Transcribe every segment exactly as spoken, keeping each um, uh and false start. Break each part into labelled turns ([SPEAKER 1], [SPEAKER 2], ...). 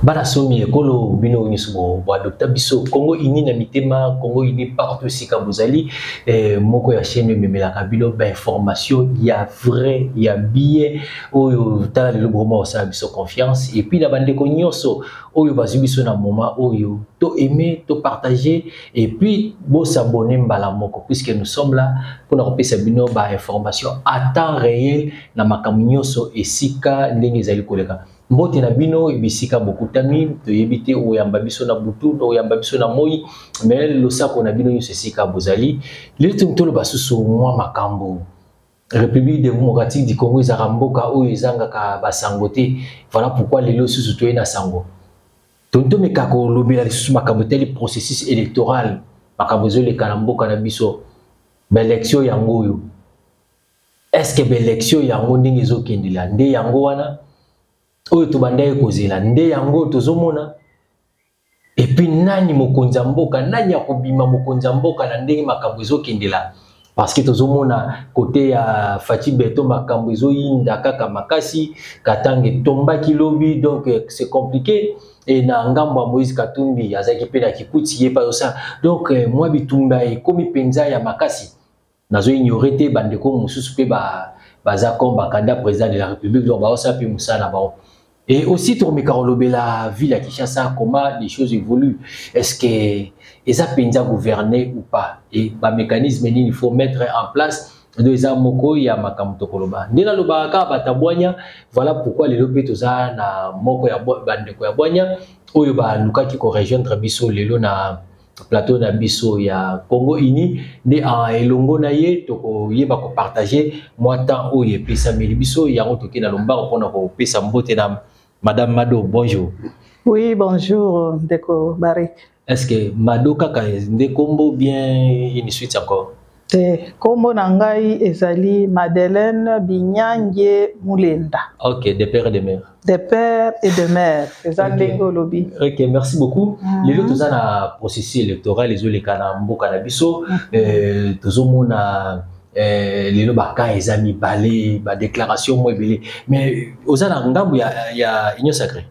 [SPEAKER 1] Bana somi ekolo bino nyisubo wa docteur biso Congo ini na mitema Congo ini partout sika bozali eh, moko ya chaîne memela kabilo ba information ya vrai ya bien oyo tala le gros ça biso confiance et puis la bande ko nyonso oyo bazibiso na moment oyo to aimer to partager et puis bo s'abonner mbala moko puisque nous sommes là pour na kopesa bino ba information à temps réel na makamunyoso et sika ndenge ezali koleka. Mbote na bino ibisika bokutami to yebite oyamba biso na butu to oyamba biso na moi mais le sako na bino nyose sika bozali le tumtolo basusu mwa makambo République démocratique du Congo ezaka mboka oyo ezanga ka basangote voilà pourquoi lelo susu to na sango tonto mekako lobela susu makambo teli processus électoral makambo zo le kana mboka na biso ba élection yango yo est-ce que ba élection yango ndenge ezokendela nde yango wana oyo tubandai kozela nde yango tozomona et puis nani mokonzi mboka nani akobima mokonzi mboka na ndenge makambo ezokendela parce que tozomona côté ya Fati Beto makambo ezoyinda kaka makasi katange tombaki lobi donc c'est compliqué et na ngambo ya Moïse Katumbi azaki pe na kikuti ye pa ça donc moi bitumba e komi penza ya makasi nazo ignorer te bandeko mususu pe ba baza komba candidat président de la République donc ba osa pe musana ba. Et aussi, pour la ville à Kinshasa, comment les choses évoluent. Est-ce que les appendices gouverner ou pas? Et le mécanisme, il faut mettre en place deux amoko ya makamto koloba. Ndela lobaka batabwanya, voilà pourquoi les lopetoza na moko ya bandeko ya bwanya, oyo ba luka ki ko rejoindre biso lelo na plateau na biso ya Congo ini de en elongo na ye to ko yeba ko partager moi temps oyo pesa meli biso ya ngotoki na lomba ko na ko pesa mbote na Madame Mado, bonjour.
[SPEAKER 2] Oui, bonjour, Ndeko Barik.
[SPEAKER 1] Est-ce que Mado kaka ndekombo bien une suite encore?
[SPEAKER 2] Te kombo nangai ezali Madeleine Binyange Moulenda.
[SPEAKER 1] Ok, de père et de mère.
[SPEAKER 2] De père et de mère. Okay. Lobby.
[SPEAKER 1] Ok, merci beaucoup. Mm-hmm. Les autres na processus électoral les autres kana mboka na biso euh tozomona Euh, les lobaka les amis balé ba déclaration moi belé mais aux ana ngambu ya ya union sacrée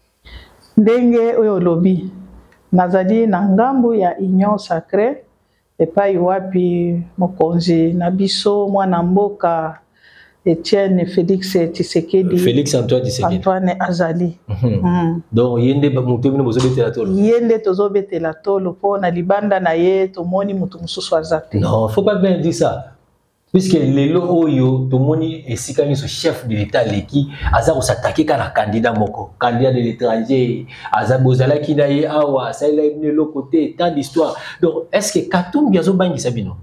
[SPEAKER 2] ndenge oyo lobby nazali na ngambu ya union sacrée et pas wapi mokonzi na biso mwana mboka Etienne Félix Tshisekedi
[SPEAKER 1] Félix Antoine Tshisekedi
[SPEAKER 2] Antoine Azali
[SPEAKER 1] mm -hmm. mm. Donc yende mutu bino bozobetela tolo
[SPEAKER 2] yende tozobetela tolo po na libanda na ye tomoni mutu mususu azate.
[SPEAKER 1] Non, faut pas bien dire ça. Puisque les lots oyo tout le monde est si quand ce chef de l'État qui azar s'attaquer quand un candidat moko candidat de l'étranger azar bozala qui naie awa ça il a venu l'autre côté tant d'histoire donc est-ce que Katumbi azo bangi sabino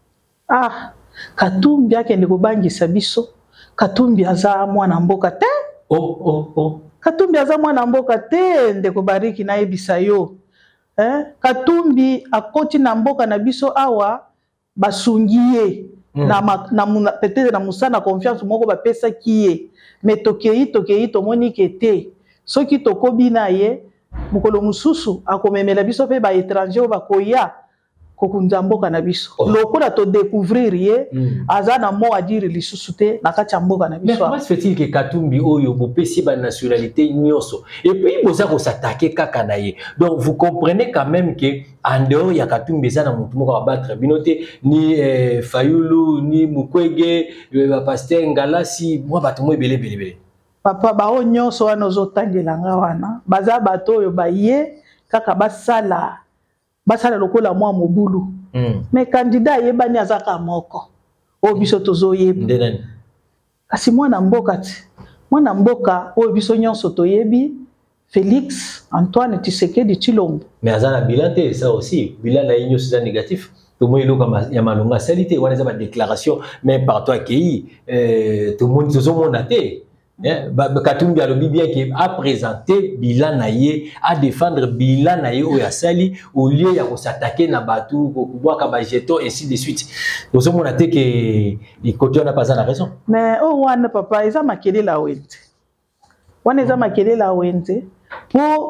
[SPEAKER 2] ah Katumbi akende ko bangi sabiso Katumbi aza mwana mboka te
[SPEAKER 1] oh oh oh
[SPEAKER 2] Katumbi aza mwana mboka te ndeko Bariki na ebisa yo eh Katumbi akoti na mboka na biso awa basungiye Mm. na na peut-être na musana confiance moko ba pesa kiye mais tokei tokei to moni kete soki tokobi na ye mukolo mususu akomemela biso pe ba étranger ba koya kokunza mboka na biso oh. Lokola to découvrir ye mm. aza na mo a dire lisusu te na kati mboka na biso.
[SPEAKER 1] Mais comment se fait-il que Katumbi oyo bo pesi ba nationalité nyonso et puis boza ko s'attaquer kaka na ye donc vous comprenez quand même que en dehors ya Katumbi za na mutu moko abattre binote ni eh, Fayulu ni Mukwege ba pasteur Ngalasi moi bato mo belé belé belé
[SPEAKER 2] papa ba o nyonso wana ozotangela nga wana baza bato oyo ba ye kaka basala basala lokola mwa mobulu mm. Mais candidat yebani azaka moko o biso tozoyeba
[SPEAKER 1] ndenani
[SPEAKER 2] kasi mwana mboka ti mwana mboka o biso nyonso toyebi Félix Antoine Tshisekedi Tshilombo.
[SPEAKER 1] Mais azana bilan te ça aussi bilan na union c'est négatif tout le monde loka ya malonga salité wana za ba déclaration mais par toi qui euh tout le monde tozomona te. Yeah. Katumbi a le bien qui a présenté bilan naie à défendre bilan naie au yasali au lieu ya s'attaquer na batu ko bois ka ba jeton ainsi de suite. Nous avons noté que les côtés n'a pas la raison.
[SPEAKER 2] Mais oh wana papa ils a makele la wente. Wana ils a makele la wente pour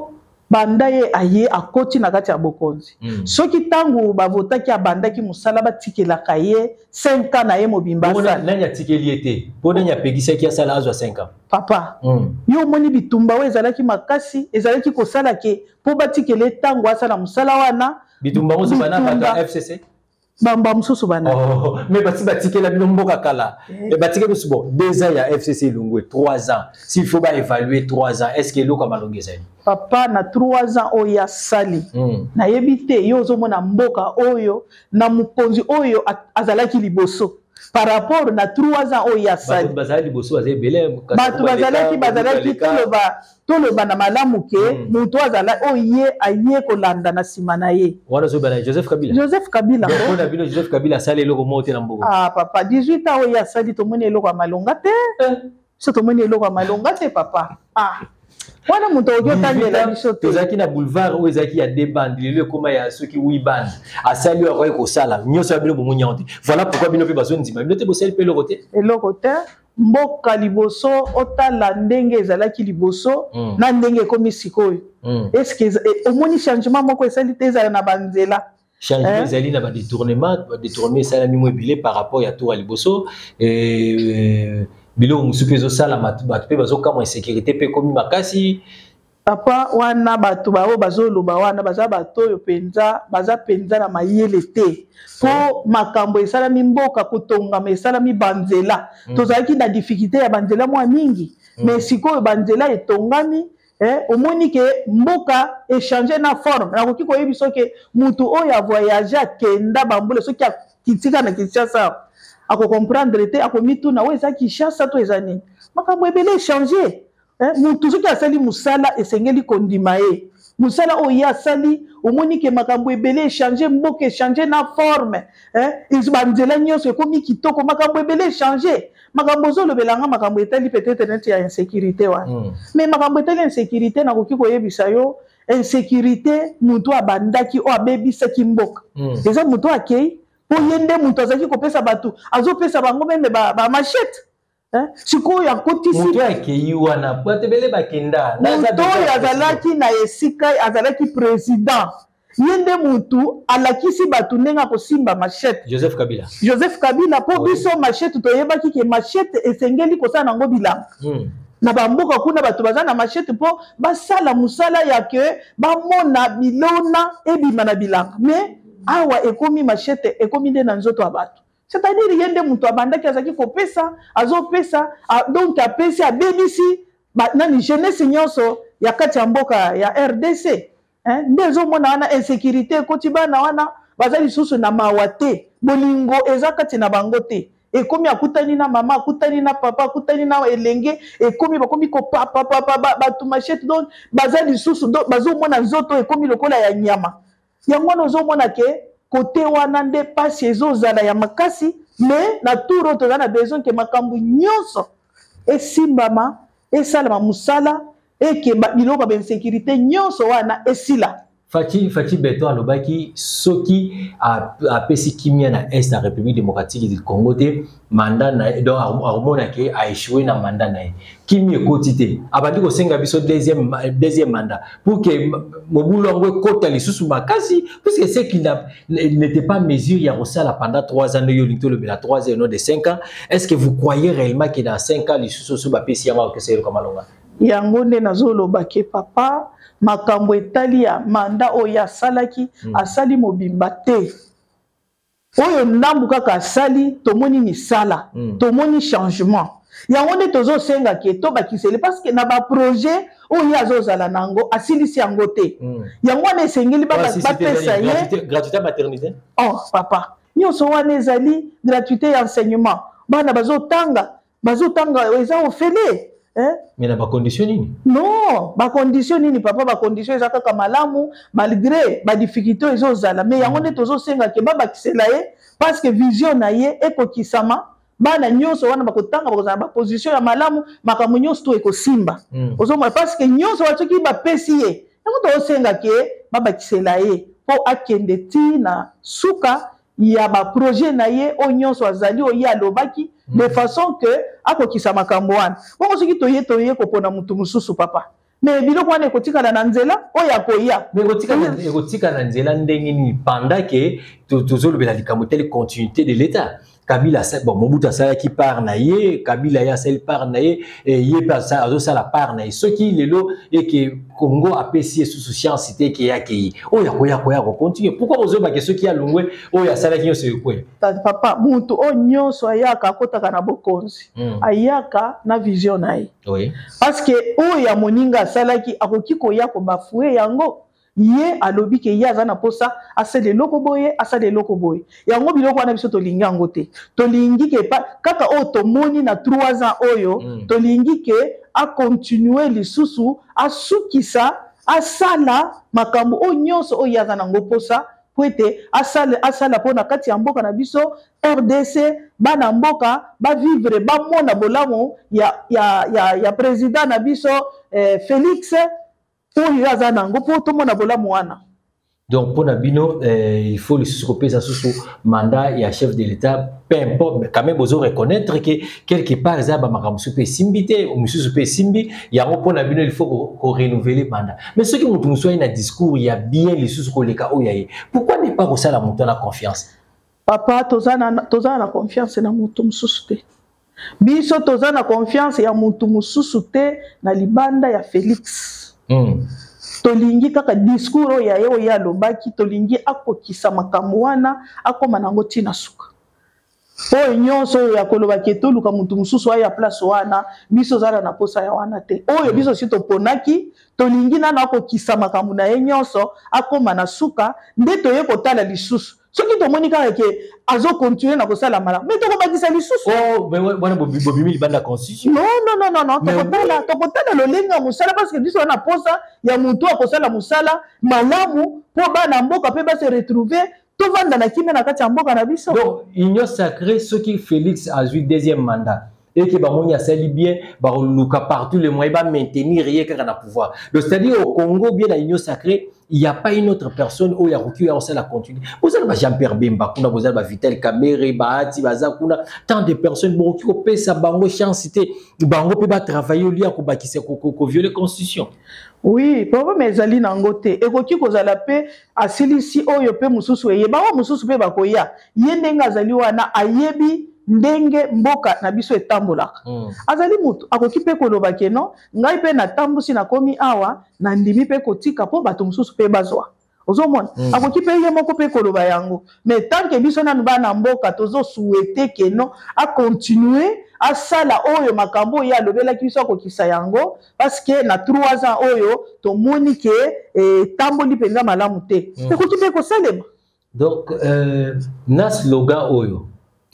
[SPEAKER 2] banda ye aye akoti na kati ya bokonzi
[SPEAKER 1] mm.
[SPEAKER 2] soki tangu bavotaki abandaki musala batikelaka ye cinq ans na ye mobimba
[SPEAKER 1] asala nani atikeli ete po nani apegisaki asala azwa cinq ans
[SPEAKER 2] papa
[SPEAKER 1] mm.
[SPEAKER 2] yo omoni bitumba oyo ezalaki makasi ezalaki kosala ke po batikele tango asala musala wana
[SPEAKER 1] bitumba moso bana bata F C C
[SPEAKER 2] bamba mususu bana
[SPEAKER 1] oh mais bati batikela bino mboka kala et batikela biso bon deux ans ya F C C Lungwe trois ans s'il faut ba évaluer trois ans est-ce que eloko malongezali
[SPEAKER 2] papa na trois ans oyo ya sali
[SPEAKER 1] mm.
[SPEAKER 2] na yebite yo ozomona mboka oyo na mukonzi oyo azalaki liboso par rapport na trois ans oyo ya sali
[SPEAKER 1] bazali liboso bazali belé
[SPEAKER 2] bato bazalaki bazalaki toloba toloba na malamu ke mutu azala oye aye kolanda na sima na ye
[SPEAKER 1] wana zo bana Joseph Kabila
[SPEAKER 2] Joseph Kabila
[SPEAKER 1] on a bino Joseph Kabila sali eloko mote na mboka
[SPEAKER 2] ah papa dix-huit ans oyo ya sali tomoni eloko ya malonga te so tomoni eloko ya malonga te papa ah wana muto oyo tangela biso te
[SPEAKER 1] tozaki na boulevard oyo ezaki ya deux bandes lelo koma ya soki huit bandes asali oyo ko sala nyoso ya bino bomunya te voilà pourquoi bino pe bazo ndima bino te bosali pe eloko te
[SPEAKER 2] eloko te mboka liboso otala ndenge ezalaki liboso
[SPEAKER 1] mm.
[SPEAKER 2] na ndenge ekomi sikoyo
[SPEAKER 1] mm.
[SPEAKER 2] est-ce que omoni changement moko esali te ezala na banzela
[SPEAKER 1] changement ezali na ba détournement ba détournement esala mimo ebele par rapport ya tour à liboso et bilo musupe zo sala bato pe bazo kama insécurité pe komi makasi
[SPEAKER 2] papa wana bato bao bazoloba wana baza bato oyo penza baza penza na mayele te po makambo esalami mboka kotongama esalami banzela
[SPEAKER 1] mm.
[SPEAKER 2] tozalaki na difficulté ya banzela mwa mingi mm. mais sikoyo banzela etongami eh, omoni ke mboka échanger na forme nakoki koyebi soki mutu oyo avoyage akenda bambula soki akitika na Kinshasa ako comprendre te ako mituna oyo eza Kinshasa to eza nini makambo ebele échanger eh, mutu soki asali musala esengeli kondima ye musala oyo asali omoni ke makambo ebele échanger mboka échanger na forme eh, banzela nyonso ekomi kitoko makambo ebele échanger makambo zolobelanga makambo etali peut-être neti ya insécurité wana mm. mais makambo etali insécurité nakoki koyebisa yo insécurité mutu abandaki o abebisaki mboka mm. eza mutu akei po yende mutu azaki kopesa batu azopesa bango meme ba, ba machette eh sikoyo akotisi
[SPEAKER 1] mutu akei wana batebele bakenda
[SPEAKER 2] mutu azalaki na esika azalaki président yende mutu alakisi batu ndenge kosimba machette
[SPEAKER 1] Joseph Kabila
[SPEAKER 2] Joseph Kabila po oui. Biso machette toyebaki ke machette esengeli kosala nango bilanga mm. na bamboka kuna bato baza na machette po basala musala ya ke bamona bilona ebima na bilanga mais awa ekomi machette ekomi nde na nzoto ya bato c'est-à-dire yende mutu abandaki azaki kopesa azopesa donc apesi abebisi nani jeunesse nyonso ya kati ya mboka ya R D C hein nde ezomona wana insécurité ekoti bana wana baza lisusu na mawa te bolingo eza kati na bango te ekomi akutani na mama akutani na papa akutani na elenge ekomi bakomi kopapa papa batu machette donc baza lisusu bazomona nzoto ekomi lokola ya nyama yango wana ozomona ke kote wana nde pasi ezozala ya makasi mais na turo toza na besoin ke makambo nyonso esimbama esalama musala eke biloko ba insécurité nyonso wana esila
[SPEAKER 1] Fati Fati Beton alobaki soki a apesi kimia na est la République démocratique du Congo te mandat na donc harmona ke a échoué na mandat na kimi ekotité abandi ko senga biso deuxième deuxième mandat pour que Mobutu ngwe kota lisusu makasi parce que c'est qu'il n'était pas mesure ya kosala pendant trois ans yo linto le la trois ans non de cinq ans est-ce que vous croyez réellement que dans cinq ans lisusu so ba pesi ya que c'est comme alonga
[SPEAKER 2] yango nde nazoloba ke papa makambo etali ya manda oyo asalaki mm. asali mobimba te oyo ndambu kaka asali tomoni misala mm. tomoni changement yango nde tozosenga ke tobakiseli parce que na baprojet oyo azozala nango asilisi yango te mm. yango wana esengeli bapesa ye
[SPEAKER 1] gratuité maternité
[SPEAKER 2] oh papa nyonso wana ezali gratuité ya enseignement bana bazotanga bazotanga eza ofele
[SPEAKER 1] hein? Mais na ba condition nini?
[SPEAKER 2] Non, ba condition nini papa ba condition eza kaka malamu malgré ba difficulté ezozala mais yango nde tozosenga ke baba kisela ye parce que vision na ye ekokisama bana nyonso wana bakotanga bakozala ba position ya malamu makambo nyonso to ekosimba mm. ozomona parce que nyonso watoki ba pesi ye yango tozosenga ke baba kisela ye po akende ti na suka ya ba projet na ye o nyonso azali o ya lobaki mm. de façon que akokisa makambo wana bongo soki toye toye kopona mutu mususu papa mais biloko wana ekotikala na nzela oyo akoya
[SPEAKER 1] mais ekotikala ekotikala na nzela ndenge nini pendant que tozolobela likambo telle continuité de l'état. Kabila bon Mobutu asala ki part na ye, Kabila ya sel part na ye, ye pa sa azo la part na ye. Ce qui lelo et que Congo a payé sous science cité qui ya ki. Oh ya ko ya ko ya ko continue. Pourquoi ozo ba que ceux qui a longwe oh ya sala ki yo se quoi?
[SPEAKER 2] Papa mutu o nyonso ayaka kotaka na bokonzi. Ayaka na vision na ye.
[SPEAKER 1] Oui.
[SPEAKER 2] Parce que o ya moninga sala ki akoki ko ya ko bafoué yango. Ye alobi ke ye azana posa asale loko boye asale loko boye yango biloko wana biso tolingi yango te tolingi ke pa kaka o tomoni na trois ans oyo mm. tolingi ke a continuer lisusu asukisa asala makambo o nyonso o yazana ngo posa kwete asala asala pona kati ya mboka na biso R D C bana mboka ba vivre ba mona bolamo ya ya ya, ya président na biso eh, Félix.
[SPEAKER 1] Donc pour Nabino, euh, il faut le souper ça sous mandat et à chef de l'État, peu importe, mais quand même vous reconnaître que quelque part ça va makam souper simbité ou monsieur souper simbi, il y a un pour Nabino il faut qu'on renouvelle le mandat. Mais ceux qui nous soit un discours, il y a bien les sous les cas où il y a. Pourquoi ne pas ça la monter la confiance?
[SPEAKER 2] Papa, tozana tozana la confiance na mutum susute. Biso tozana confiance ya mutum susute na libanda ya Félix.
[SPEAKER 1] Mm.
[SPEAKER 2] Tolingi kaka discours ya yo ya lobaki tolingi akokisa makambo wana akoma nango tina suka oyo nyonso ya kolobaki toluka mutu mususu aya place wana biso zala na posa ya wana te oyo biso si toponaki tolingi nana akokisa makambo na ye nyonso akoma na suka nde toye kotala lisusu soki tomoni kaka ke azo continuer na kosala malamu mais tokobakisa lisusu
[SPEAKER 1] oh mais wana bobimi libanda constitution
[SPEAKER 2] non non non non tokotala tokotala lolenga musala parce que biso wana posa ya mutu akosala musala malamu po bana mboka pe ba se retrouver tovanda na kimena na kati ya mboka na biso.
[SPEAKER 1] Donc union sacrée ce qui Félix a eu deuxième mandat et que Bamoni a sali bien baluka partout le moyen va maintenir rien qu'à la pouvoir. Donc c'est-à-dire au Congo bien la union sacrée il n'y a pas une autre personne où il y a reculé à la continuer. Vous avez Jean-Pierre Bemba, vous avez Vitel Kamere, Bahati, Bazakuna, tant de personnes qui ont payé sa bango chance cité, bango peut pas travailler au lieu qui s'est violer la constitution.
[SPEAKER 2] Oui, problème ezali nangote. Ekoki kozala pe asilisi oyo pe mususu eye. Ba mususu pe bakoya. Yendenga azali wana ayebi ndenge mboka na biso etambolaka. Mm. Azali mutu akoki pe koloba keno ngai pe na tambusi na komi awa na ndimi pe kotika po bato mususu pe bazwa. Ozomona mm. akoki pe ye moko pe koloba yango. Mais tant que biso na ba na mboka tozo souhaiter keno a continuer a sala oyo makambo ya lobela kiso akokisa yango parce que na trois ans oyo to moni ke eh, tamboli penga malamu te. Mm. Ekoki pe ko salema.
[SPEAKER 1] Donc euh, na slogan oyo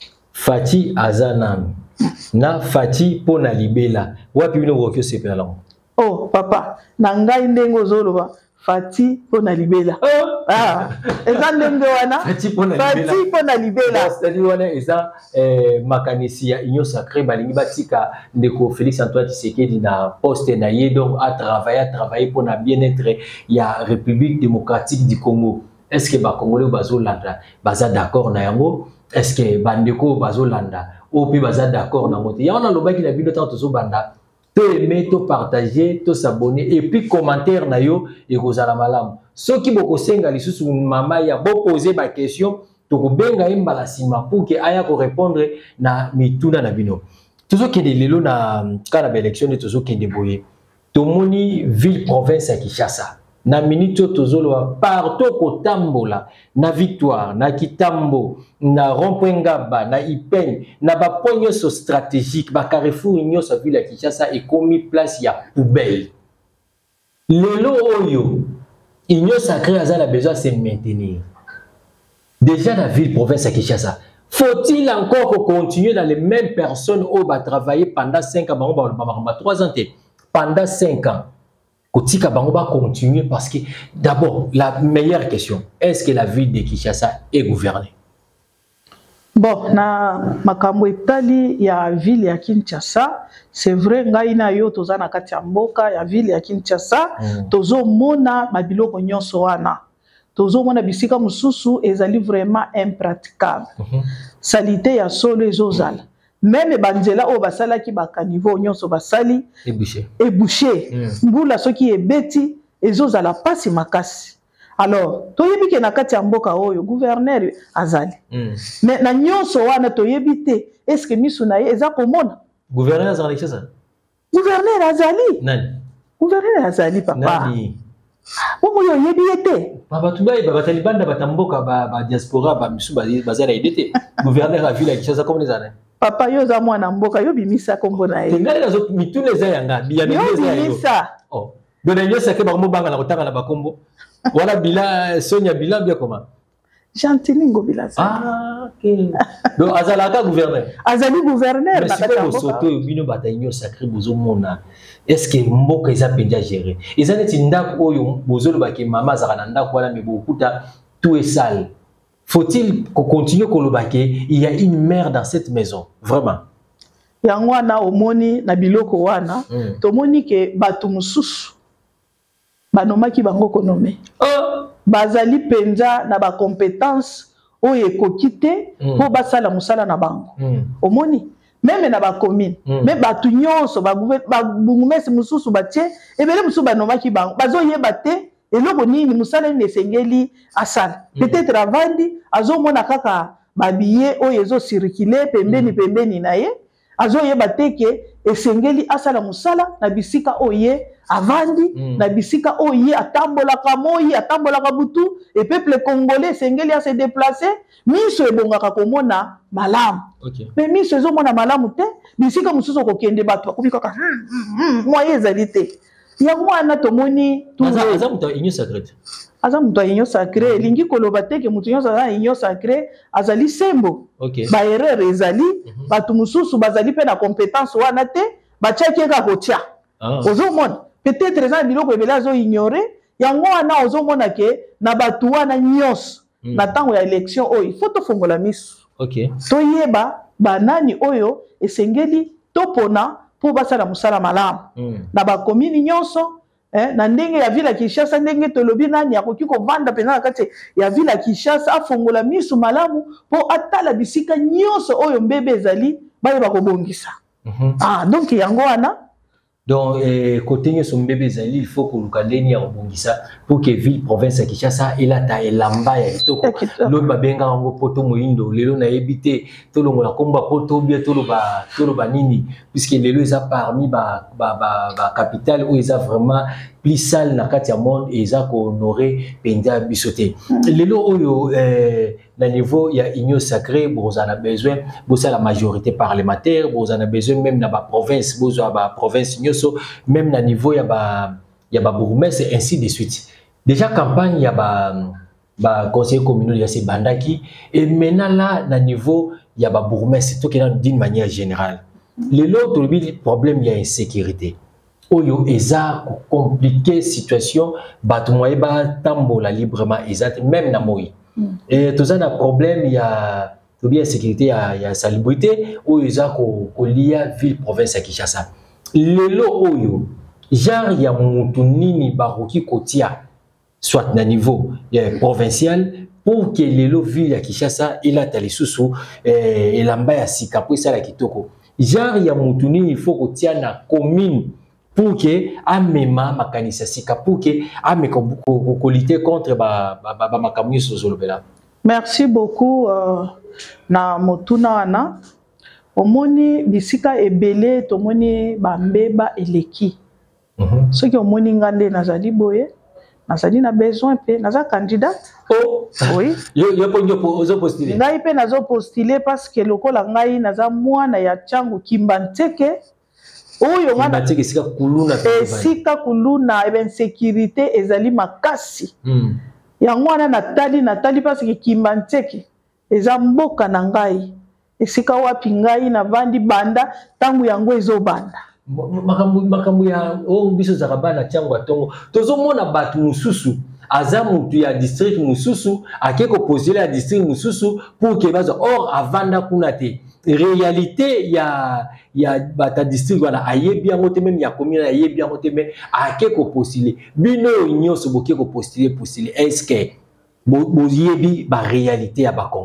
[SPEAKER 1] Fati Azanan na Fati pona libela wapi bino wokyo sepela.
[SPEAKER 2] Oh papa na ngai ndengo zoloba Fati pona libela. Oh ah eza ndenge wana
[SPEAKER 1] Fati pona libela.
[SPEAKER 2] Fati pona libela.
[SPEAKER 1] C'est-à-dire wana eza eh, makanisi ya union sacrée balingi batika ndeko Félix Antoine Tshisekedi na poste na ye donc à travailler à travailler pour na bien-être ya République démocratique du Congo. Est-ce que ba Congolais bazolanda baza d'accord na yango? Est-ce que bandeko bazolanda ou puis baza d'accord na moto? Ya on a lobaki na bino tant to banda to aimer to partager to s'abonner et puis commentaire na yo et kozala malamu. Soki boko senga lisusu mama ya bo poser ba question to ko benga imbala sima pour que aya ko répondre na mituna na bino. Tozo kende lelo na kana ba élection de tozo kende boye. To moni ville province ya Kinshasa. Na minute tozolo partout kotambola na Victoire na Kitambo na Rompwengaba na Ipeng na ba poignes so stratégique ba carrefour union sa ville ya Kinshasa et commis place ya poubelle lelo oyo union sacrée azala besoin se maintenir déjà la ville province ya Kinshasa. Faut-il encore continuer dans les mêmes personnes où va travailler pendant cinq ans ba trois ans pendant cinq ans? Kotika bango ba continuer parce que d'abord la meilleure question, est-ce que la ville de Kinshasa est gouvernée?
[SPEAKER 2] Bon, na makambo etali ya ville ya Kinshasa, c'est vrai ngai na yo tozana kati ya mboka ya ville ya Kinshasa, mm. tozo mona mabiloko nyonso wana. Tozo mona bisika mususu ezali vraiment impraticable. Mm -hmm. Salite ya solo ezozala. même banzela o basala ki ba caniveau nyonso basali
[SPEAKER 1] ébouché
[SPEAKER 2] ébouché
[SPEAKER 1] mm.
[SPEAKER 2] mbula soki ebeti ezozala pasi makasi. Alors toyebi ke na kati ya mboka oyo gouverneur azali
[SPEAKER 1] mm.
[SPEAKER 2] mais na nyonso wana toyebi te est-ce que misu na ye eza komona
[SPEAKER 1] gouverneur azali ça
[SPEAKER 2] gouverneur azali
[SPEAKER 1] nani
[SPEAKER 2] gouverneur azali papa
[SPEAKER 1] nani
[SPEAKER 2] omo yo yebi ete
[SPEAKER 1] baba tubai baba talibanda batamboka ba ba diaspora ba misu bazala idete gouverneur a ville ya Kinshasa comme les années
[SPEAKER 2] papa yo za mwana mboka yo bimisa kombo na ye
[SPEAKER 1] tengali nazo mitune za yanga biya na
[SPEAKER 2] yo
[SPEAKER 1] za yo
[SPEAKER 2] bimisa
[SPEAKER 1] oh dona nyesa ke ba mbanga na kotanga na bakombo wala bila Sonia bila bien comment
[SPEAKER 2] Gentili Ngobila
[SPEAKER 1] ah ok donc azalaka gouverneur
[SPEAKER 2] azali gouverneur
[SPEAKER 1] mais si vous soto bino bataillon sacré bozo mona est-ce que mboka eza penja gérer eza neti ndako oyo bozolo baki mama azaka ndako wala mais bokuta tout est sale. Faut-il qu'on continue kolobake il y a une mère dans cette maison vraiment
[SPEAKER 2] yango wana omoni na biloko wana mm. tomoni ke batu mususu banomaki bango konome
[SPEAKER 1] oh.
[SPEAKER 2] bazali penza na ba compétence oyo ekoki te po mm. basala musala na bango mm. omoni même na ba commune mm. mais batu nyonso ba bungumesi mususu batie ebele mususu banomaki bango bazoyeba te eloko nini musala ni esengeli asala mm. peut-être avandi azomona kaka babiye oyo ezo circuler pembeni mm. pembeni na ye azoyeba te ke esengeli asala musala na bisika oye avandi mm. na bisika oye atambolaka moyi atambolaka butu et peuple congolais esengeli a se déplacer miso ebongaka komona malamu
[SPEAKER 1] okay.
[SPEAKER 2] mais miso ezomona malamu te bisika mususu kokende bato bakomi kaka moye ezali te yango wana tomoni
[SPEAKER 1] aza mutu ya union sacrée
[SPEAKER 2] aza mutu ya union sacrée elingi koloba te ke mutu nyonso aza na union sacrée azali sembo
[SPEAKER 1] okay.
[SPEAKER 2] ba erreur ezali mm -hmm. bato mususu bazali pe na compétence wana te batiaki eka kotia ah. ozomona peut-être eza na biloko ebele azo ignore yango wana ozomona ke na bato wana nyonso mm. na ntango ya élection oyo il faut tofongola miso
[SPEAKER 1] okay.
[SPEAKER 2] toyeba banani oyo esengeli topona po basala musala malamu mm. na bakomini nyonso eh, na ndenge ya ville ya Kinshasa ndenge tolobi nani akoki kovanda pena na kati ya ville ya Kinshasa afongola miso malamu po atala bisika nyonso oyo mbebe ezali bayeba kobongisa mm -hmm. ah donc yango wana
[SPEAKER 1] donc eh, côté nyonso mbebe ezali il faut koluka ndeni ya kobongisa pour que ville province ya Kinshasa elata elamba ya kitoko lo babenga ngo poto moyindo lelo na ebité tolongola komba poto bien toloba toloba nini puisque lelo eza parmi ba ba ba, ba capitale où eza vraiment plus sale na kati ya monde et eza ko honorer penza bisoté lelo oyo eh, na niveau ya union sacrée vous en a besoin vous la majorité parlementaire vous en a besoin même na ba province vous ba province nyoso même na niveau ya ba ya ba bourgmestre et ainsi de suite déjà campagne ya ba ba conseiller communal ya se bandaki et maintenant là na niveau ya ba bourgmestre tout d'une manière générale lelo to le problème ya insécurité oyo eza compliqué situation bato moye ba tambola librement exact même na moyi mm. et tout ça na problème il y a to bien sécurité ya ya salubrité oyo eza ko ko lia ville province ya Kinshasa lelo oyo genre ya mutu nini baroki kotia soit na niveau eh, provincial pour que lelo ville ya Kinshasa ila talisusu eh, elamba ya sika po sala kitoko genre ya mutu nini il faut kotia na commune pour que amema makanisa sika pour que ame ko lutter contre ba ba ba makamyo sozolobela.
[SPEAKER 2] Merci beaucoup euh, na motuna wana omoni bisika ebele tomoni bambeba eleki mm -hmm. Soki omoni ngande nazali boye nazali na besoin pe naza candidate
[SPEAKER 1] oh
[SPEAKER 2] oui
[SPEAKER 1] yo yo po ozo postuler
[SPEAKER 2] ngai pe nazo postuler parce que lokola ngai naza mwana ya changu Kimbanteke oyo wana
[SPEAKER 1] esika kuluna
[SPEAKER 2] esika kuluna ebe insécurité ezali makasi
[SPEAKER 1] mm.
[SPEAKER 2] yango wana natali natali parce que Kimbanteke eza mboka na ngai esika wapi ngai na vandi banda tangu yango ezobanda
[SPEAKER 1] makambu makambu ya o biso za kabana changu atongo tozomona batu mususu aza mutu ya district mususu akeko poser ya district mususu pour que bazo or avanda kuna te réalité ya ya bata district wana ayebi yango te même ya commune ayebi yango te mais akeko postuler bino nyonso bokeko postuler postuler est-ce que bo yebi ba réalité ya ba congolais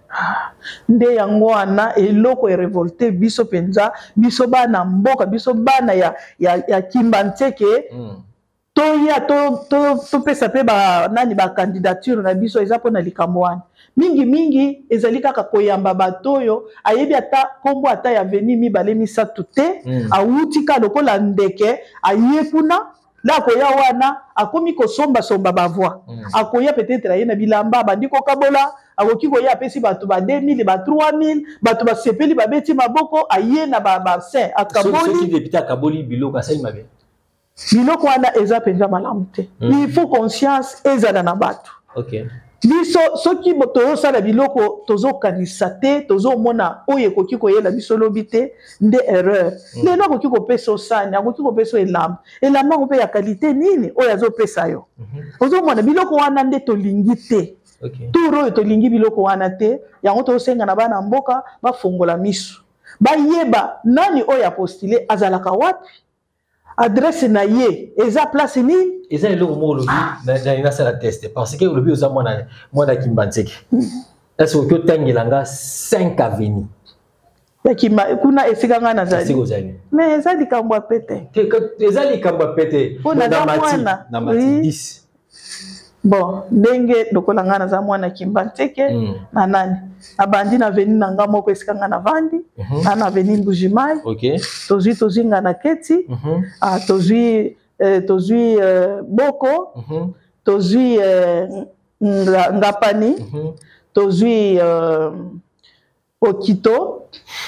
[SPEAKER 2] nde yango wana eloko e révolté biso penza biso bana mboka biso bana ya ya, ya Kimbantseke mm. toya to to to pesa pe ba nani ba candidature na biso eza pona likambo wana mingi mingi ezali kaka koyamba batoyo ayebi ata kombo ata ya veni mibale misatu te mm. awuti ka lokola ndeke aye kuna la koya wana akomi kosomba somba bavoi mm. akoya peut-être ayena bilamba bandiko kabola akoki koya apesi bato ba deux mille ba trois mille bato ba sepeli babeti maboko ayena ba ba saint akaboli
[SPEAKER 1] ceux qui député akaboli biloko asali mabe
[SPEAKER 2] biloko wana eza penza malamu te mm. il faut conscience ezala na bato
[SPEAKER 1] okay
[SPEAKER 2] biso soki tozosala biloko tozokanisa te tozomona oyo ekoki koyela biso lobi te nde erreur lelo akoki kopesa osani akoki kopesa elamba elamba ngo mpe ya kalite nini oyo azopesa yo ozomona biloko wana nde tolingi te turo oyo tolingi biloko wana te yango tozosenga na bana mboka bafongola miso bayeba nani oyo apostule azalaka wapi adresse na ye eza place nini
[SPEAKER 1] eza eloko moko lobi na ina sala test parce que lobi oza mwana mwana Kimbantseke est-ce que otangela nga cinq avenues
[SPEAKER 2] ya Kimba kuna esika nga nazali
[SPEAKER 1] esika ozali
[SPEAKER 2] mais eza likambo ya pete
[SPEAKER 1] eza likambo ya pete
[SPEAKER 2] na mati
[SPEAKER 1] na mati dix
[SPEAKER 2] bon ndenge lokola nga naza mwana Kimbantseke mm. na nani abandi na veni na nga moko esika nga na vandi mm -hmm. na veni Mbujimai
[SPEAKER 1] okay
[SPEAKER 2] tozwi tozwi nga na keti mm -hmm. ah, tozwi eh, tozwi eh, boko mm -hmm. tozwi eh, nga, ngapani mm -hmm. tozwi eh, okito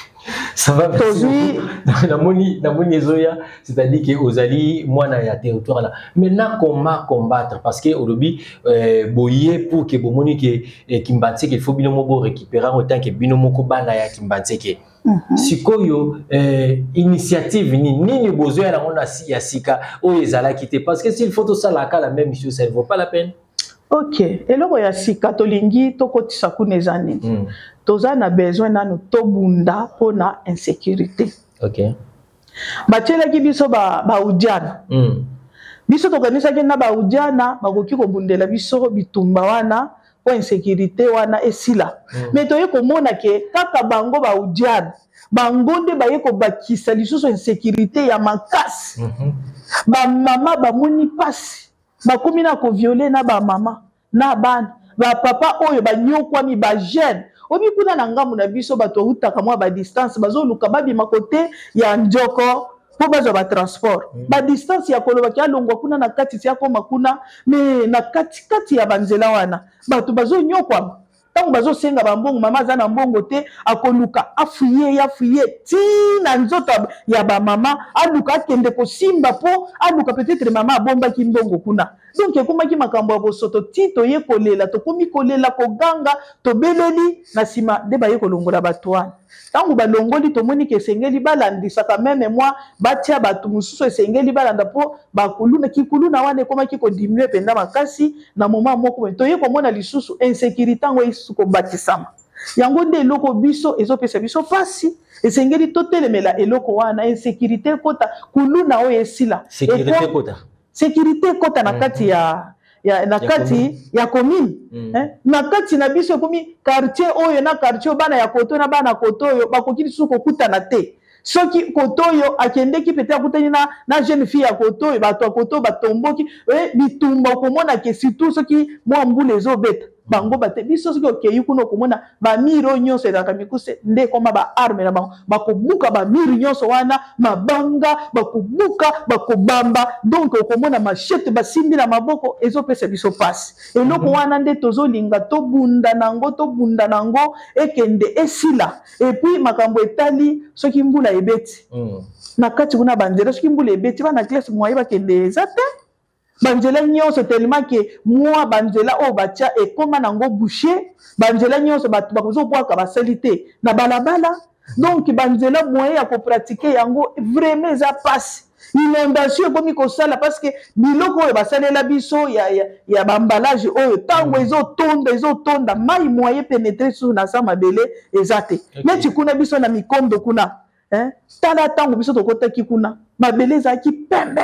[SPEAKER 1] ça va tozwi na moni na moni ezoya c'est-à-dire que ozali mwana ya territoire là maintenant comment combattre parce que olobi euh, boye pour que bomoni que eh, Kimbantseke il faut bino moko récupérer autant que bino moko bana ya Kimbantseke mm -hmm. sikoyo eh, initiative ni nini bozoya na ona ya sika o ezala kité parce que s'il faut tout ça la la même chose ça ne vaut pas la peine.
[SPEAKER 2] Ok, eloko ya sika tolingi tokotisa kuna ezani mm. toza na besoin nanu tobunda pona insécurité.
[SPEAKER 1] Ok.
[SPEAKER 2] Batielaki biso ba ba udiana. Mm. Biso tokanisaki na ba udiana bakoki kobundela biso bitumba wana po insécurité wana esila. Mm. Mais toye komona ke kaka bango ba udiana bango nde baye kobakisa lisusu insécurité ya makasi. Mm -hmm. Ba mama ba moni pasi bakomi na ko violer na ba mama na bana ba papa oyo ba nyokwami ba jeune obi kuna na ngamu na biso bato utaka mwa ba distance bazoluka babima kote ya njoko po bazo ba transport mm. ba distance ya koloba kya longwa kuna na kati ya koma kuna me na kati kati ya banzela wana bato bazo nyokwa tango bazo senga bambongo mama za na mbongo te akoluka afuye ya fuye ti na nzoto ya ba mama aluka kende ko simba po aluka peut-être mama bomba ki mbongo kuna donc ekoma ki makambo ya bosoto ti to ye kolela to komi kolela ko ganga to beleli na sima de ba ye kolongola batwana tango balongoli to moni ke sengeli balandisa quand même moi batia batu mususu sengeli balanda po bakuluna kikuluna wane koma ki ko diminuer penda makasi na moment moko to ye komona lisusu insécurité ngo isuko batisama yango nde eloko biso ezopesa biso pasi esengeli totelemela eloko wana insécurité kota kuluna o esila
[SPEAKER 1] sécurité kota
[SPEAKER 2] sécurité kota na kati ya ya na kati ya commune mm. eh na kati na biso komi quartier oyo na quartier bana ya koto na bana koto oyo bakoki lisusu kokuta na te soki koto oyo akendeki pete akutani na na jeune fille ya koto oyo bato ya koto batomboki eh bitumba komona ke surtout soki mwa mbule ezobeta bango bate biso soki okeyi kuna komona ba miro nyonso ezaka mikuse nde koma ba arme na bango bakobuka ba miro nyonso wana mabanga bakobuka bakobamba donc okomona machete basimbi na maboko ezopesa biso pasi eloko wana nde tozolinga tobunda nango tobunda nango ekende esila et puis makambo etali soki mbula ebeti mm. na kati kuna banzela soki mbula ebeti bana classe moye bakende ezate banzela nyonso tellement que moi banzela o batia e koma nango boucher banzela nyonso batu bakozo bwaka basalite na balabala donc banzela moyen ya ko pratiquer yango vraiment za passe inondation komi ko sala parce que biloko oyo basalela biso ya ya, ya bambalage oyo tango mm. ezo tonda ezo tonda mai moyen pénétrer sur na sa mabele ezate okay. Mais tikuna biso na mikondo kuna hein tala tango biso tokotaki kuna mabele za ki pembe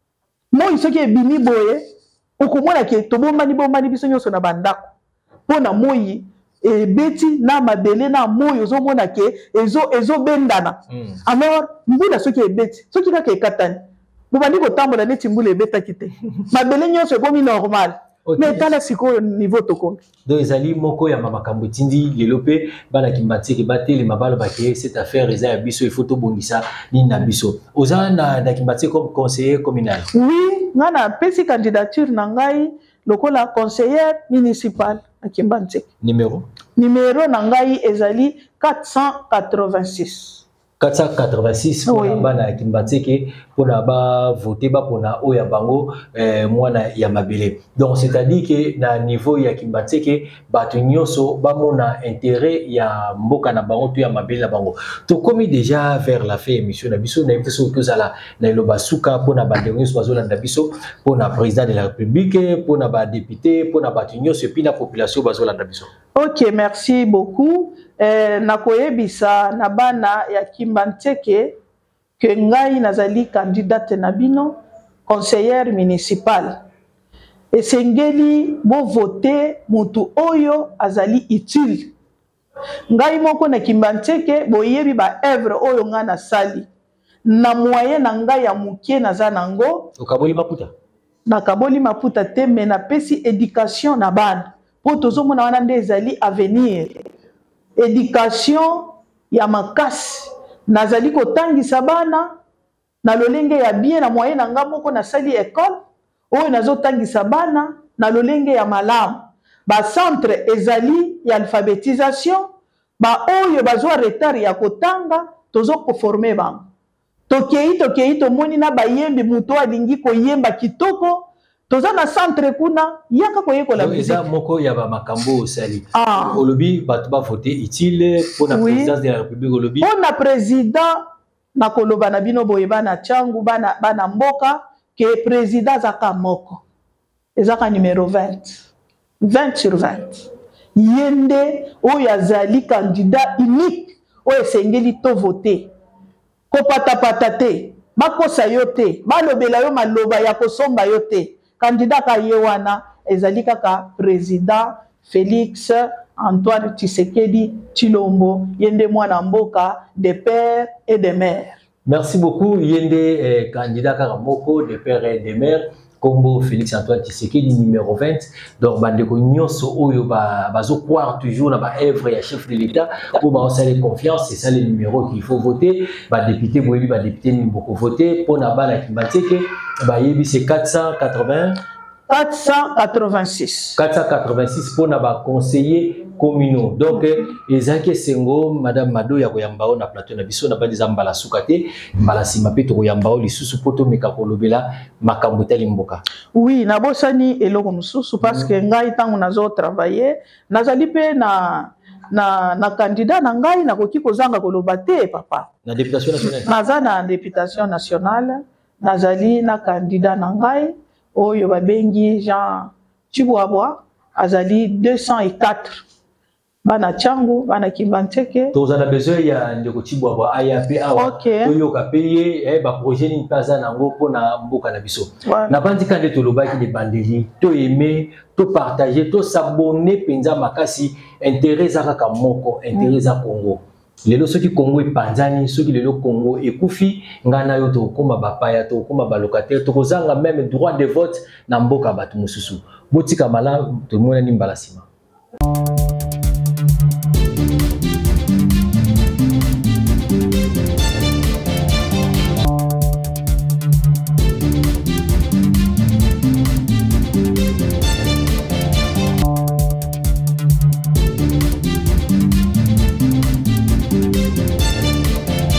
[SPEAKER 2] moi soki ebimi boye okomona ke tobombani bombani biso nyonso na bandako pona moi et beti na mabele na moyo zo mona ke ezo ezo bendana mm. Alors mbula soki e beti soki ka ke katani bobandi ko tambola neti mbula e beta kite mabele nyonso e komi normal. Okay. Mais tala siko niveau toko
[SPEAKER 1] donc ezali moko ya makambo tindi lelo pe bana kimbatiki bateli mabalo baké cette affaire eza ya biso il faut to bongisa ni na biso oza na na kimbatiki comme conseiller communal.
[SPEAKER 2] Oui ngana pesi candidature na ngai lokola conseiller municipal à Kimbantek.
[SPEAKER 1] Numéro
[SPEAKER 2] Numéro nangai ezali quatre cent quatre-vingt-six.
[SPEAKER 1] quatre cent quatre-vingt-six pour oui. Bana Kimbantek pour na ba voter ba pour na oya bango eh, mwana ya mabele. Donc c'est-à-dire que na niveau ya Kimbantek batu nyonso ba mona intérêt ya mboka na bango to ya mabele na bango. To komi déjà vers la fin émission na biso na biso que ça là na loba suka pour na bande nyonso bazolanda biso pour na président de la République pour na ba député pour na batu nyonso et puis la population bazolanda biso.
[SPEAKER 2] OK, merci beaucoup. Eh, nakoyebisa na bana ya Kimbantek que ngai nazali candidate na bino conseillère municipale. Esengeli bo voter mutu oyo azali utile. Ngai moko na Kimbantek boyebi ba œuvre oyo nga na sali. Na moyen na ngai ya mukie naza nango.
[SPEAKER 1] Okaboli maputa.
[SPEAKER 2] Na kaboli maputa te me na pesi éducation na bana. Po tozomona wana nde ezali avenir. Éducation ya makasi nazali kotangisa bana na lolenge ya bien na moyen na nga moko na sali école oyo nazotangisa bana na lolenge ya malamu ba centre ezali ya alphabétisation ba oyo bazwa retard ya kotanga tozo ko former bango tokei tokei to moni na bayembi muto alingi koyemba kitoko toza na centre kuna yaka koyekola musique
[SPEAKER 1] eza moko ya ba makambo osali ah. Olobi batu ba voter utile pour la oui. Présidence de la République olobi
[SPEAKER 2] pour la président na koloba na bino boyeba na changu bana bana mboka ke président zaka moko ezaka numéro vingt vingt sur vingt yende oyo azali candidat unique oyo esengeli to voter ko pata pata te bakosa yo te balobela yo maloba ya kosomba yo te candidat ka yewana ezali kaka président Félix Antoine Tshisekedi Tshilombo yende mwana mboka de père et de mère.
[SPEAKER 1] Merci beaucoup yende eh, candidat kaka moko de père et de mère Kombo Félix Antoine Tshisekedi numéro vingt. Donc bandeko nyonso oyo ba bazo croire toujours na ba œuvre ya chef de l'État pour ba osale confiance, c'est ça le numéro qu'il faut voter. Ba député boyebi ba député ni beaucoup voter pour na bana Kimbantek ba yebi c'est quatre cent quatre-vingts
[SPEAKER 2] quatre cent quatre-vingt-six
[SPEAKER 1] quatre cent quatre-vingt-six pour na ba conseiller communaux. Donc ezaki sengo madame Mado ya koyambao na plateau na biso na ba dizambala sukate mbala sima pe to koyambao lisusu poto meka kolobela makambo tali mboka.
[SPEAKER 2] Oui, na bosani eloko mususu parce que ngai tango nazo travailler nazali pe na na na candidat na ngai na koki kozanga koloba te papa.
[SPEAKER 1] Na députation nationale.
[SPEAKER 2] Naza na députation nationale nazali na candidat na ngai oyo babengi Jean Chibuabwa azali deux cent quatre. Bana changu bana Kimbantek
[SPEAKER 1] tozana besoin ya ndeko Chibuabwa aya pe awa oyo ka payer eh ba projet ni paza nango pona mboka na biso na bandi kande to lobaki de bandeli to aimer to partager to s'abonner penza makasi intérêt za kaka moko intérêt za Congo lelo soki Congo epanzani soki lelo Congo ekufi ngana yo to koma bapaya to koma ba locataire to kozanga même droit de vote na mboka batu mususu botika mala to mona ni mbalasima.